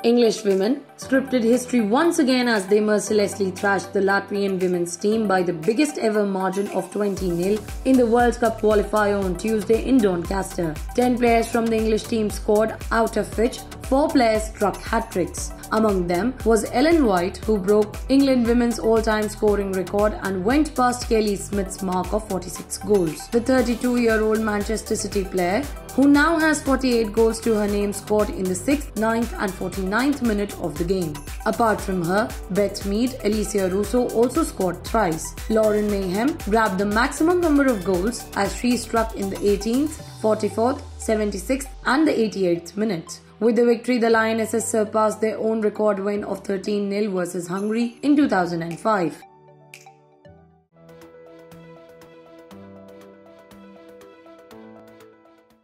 English women scripted history once again as they mercilessly thrashed the Latvian women's team by the biggest ever margin of 20-0 in the World Cup qualifier on Tuesday in Doncaster. 10 players from the English team scored, out of which 4 players struck hat-tricks. Among them was Ellen White, who broke England women's all-time scoring record and went past Kelly Smith's mark of 46 goals. The 32-year-old Manchester City player, who now has 48 goals to her name, scored in the 6th, 9th and 49th minute of the game. Apart from her, Beth Mead, Alicia Russo also scored thrice. Lauren Mayhem grabbed the maximum number of goals as she struck in the 18th, 44th, 76th and the 88th minute. With the victory, the Lionesses surpassed their own record win of 13-0 versus Hungary in 2005.